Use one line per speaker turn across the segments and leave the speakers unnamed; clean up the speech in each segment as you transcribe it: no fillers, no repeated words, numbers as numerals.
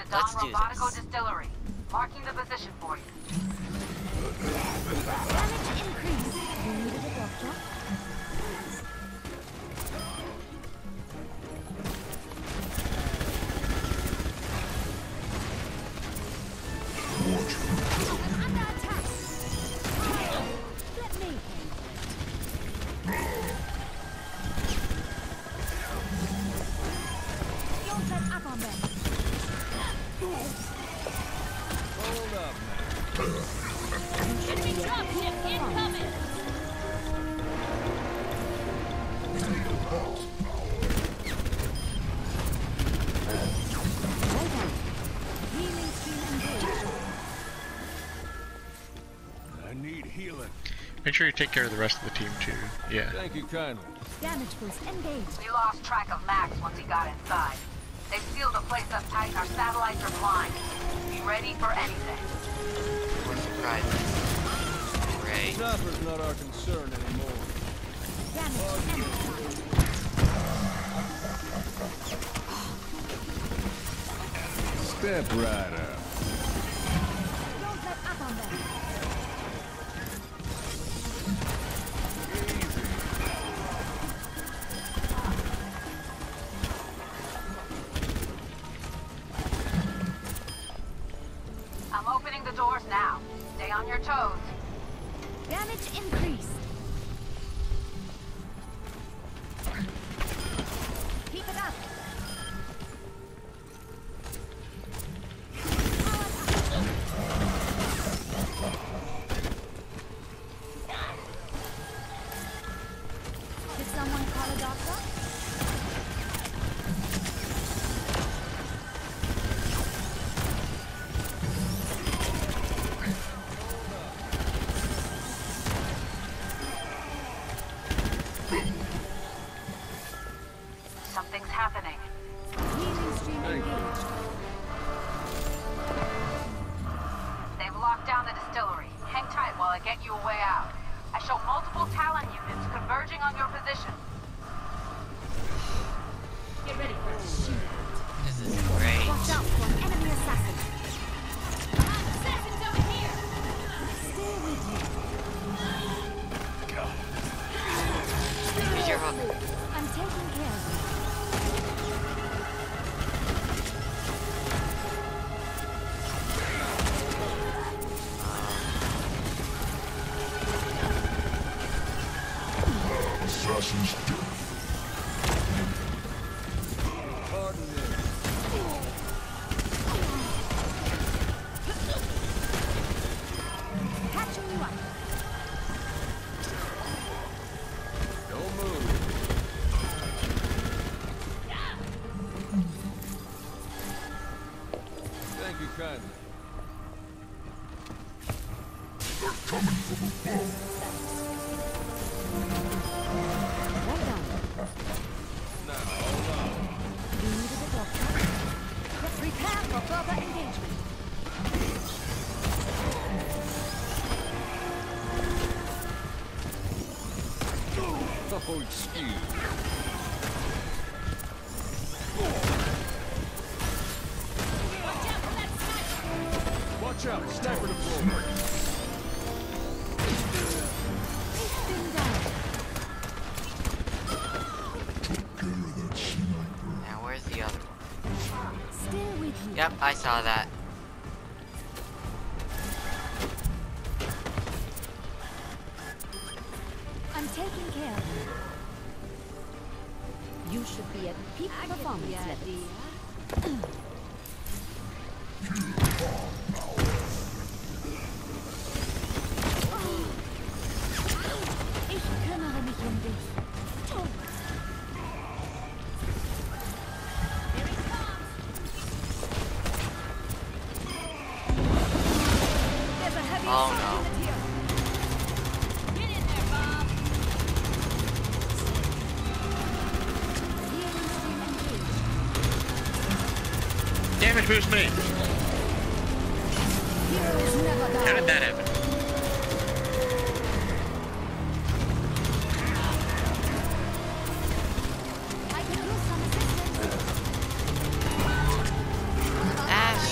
Let's
Don
do
Robotico
this.
Distillery. Marking the position for you.
Damage increase. You needed a doctor? I'm under attack. Let me handle it. Don't let up on them.
Hold up now.
Enemy dropship incoming. Well done. Healing stream engaged.
I need healing.
Make sure you take care of the rest of the team too. Yeah.
Thank you kindly.
Damage boost engaged.
We lost track of Max once he got inside. They've sealed the place up tight and our satellites are blind. Be ready for anything.
We're surprises. Great.
Chopper's not our concern anymore.
Damage amplified.
Step right up.
Don't let up on them.
I'm opening the doors now. Stay on your toes.
Damage increased. Keep it up. Did someone call a doctor?
Something's happening.
Healing stream
Thank you.
engaged.
They've locked down the distillery. Hang tight while I get you a way out. I show multiple Talon units converging on your position.
Get ready for a shootout.
This is great.
Watch out for an enemy assassin. Assassins over here. Stay with you.
Use your hook.
I'm taking care of you.
Assassin's dead.
Pardon me.
Catching you up.
Don't move. Thank you kindly.
They're coming from above.
Well done.
Now, hold on.
You needed a doctor? Prepare for further engagement.
Oh, excuse me. Watch out, sniper deployed.
Thing down.
Took care of that sniper.
Now where's the other one?
Still with you.
Yep, I saw that.
I'm taking care of you. You should be at peak performance levels. Ich kümmere mich um dich. There's a heavy
Oh,
assault
no.
unit here. Get in there, Bob. Healing stream engaged.
Damage boost me.
Heroes never die.
How did that happen?
I could use some assistance.
Ash!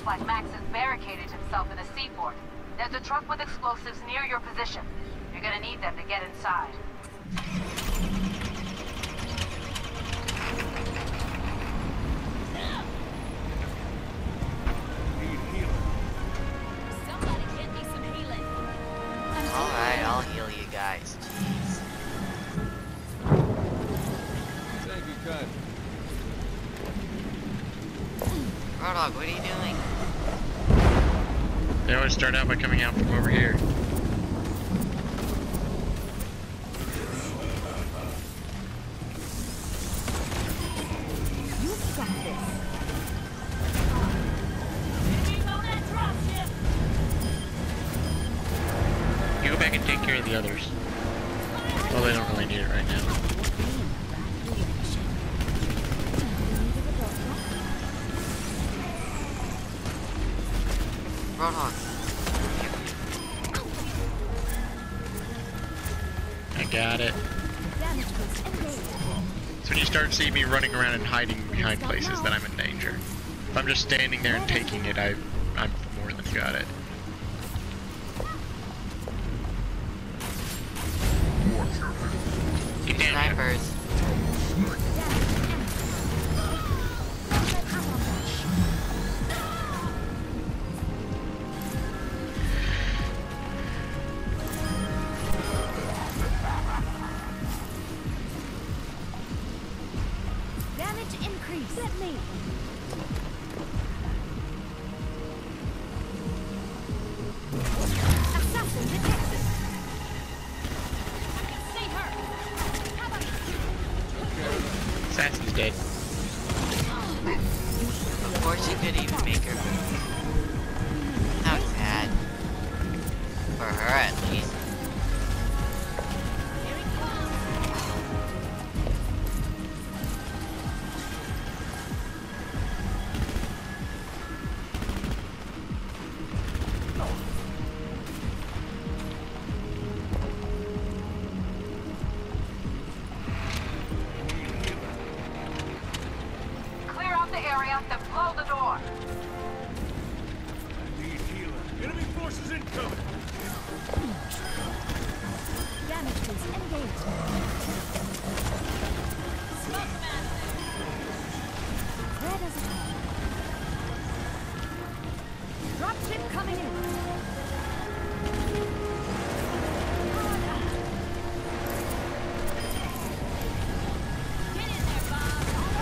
like Max has barricaded himself in a seaport. There's a truck with explosives near your position. You're gonna need them to get inside.
Somebody get me some healing.
Alright, I'll heal you guys. Jeez.
Thank you kindly.
Roadhog, what are you doing?
They always start out by coming out from over here.
You've got this.
You go back and take care of the others. Well, they don't really need it right now.
Roadhog.
I got it.
Damage boost engaged.
So when you start seeing me running around and hiding behind places, then I'm in danger. If I'm just standing there and taking it, I'm more than got it.
Watch your head.
Get down here.
Snipers.
Damage increase. Let me. Assassin detected. I can see her. How about
Assassin's dead.
Of course you could even make her move. How sad. For her at least.
here he comes?
Clear out the area, then blow the door.
Need healer. Enemy forces incoming.
Damage boost engaged. Smoke man. Where does it go? Dropship coming in. Get in there, Bob.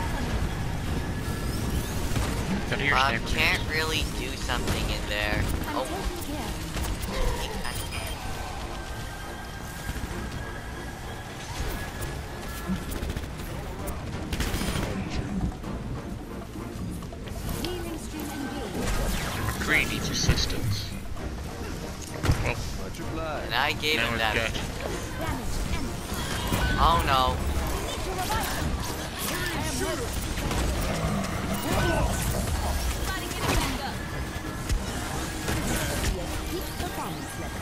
Go to your
Bob
sniper.
can't really do something in there.
I'm
Oh,
taking care.
he kinda can.
Healing stream engaged.
McCree needs assistance. Well,
Much obliged.
And I gave
now
him
we've
that.
got...
Damage ended.
Oh no.
Need to revive him. I am ready. Somebody get him back up. Keep the balance level.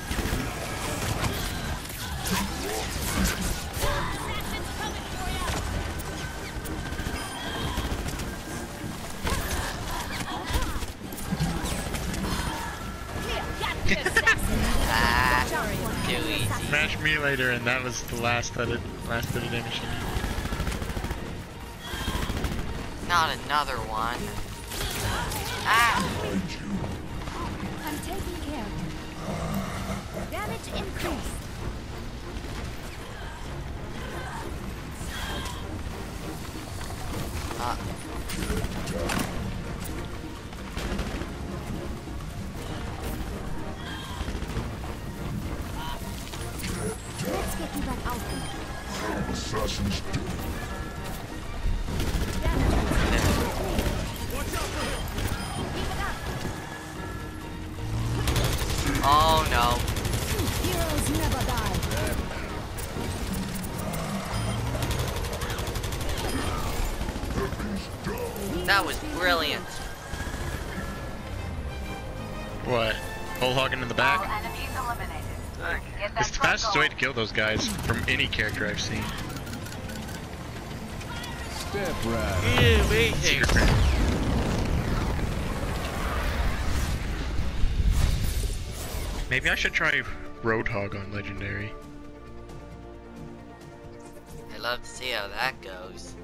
Assassin's coming for you. Here, got the assassin.
Ah,
Sorry.
too easy.
Smash me later, and that was the last bit of damage.
Not another one. Ah!
I'm taking care of him. Damage increased. Let's get you back out there.
Assassin's dead.
Keep it up.
Oh no.
Heroes never die.
Heavy's down.
That was brilliant.
What? Whole hogging in the
All
back?
enemies eliminated. Get that
It's the
truck
fastest way
going.
to kill those guys from any character I've seen.
Step right.
Amazing.
Secret Crit. Maybe I should try Roadhog on Legendary.
I'd love to see how that goes.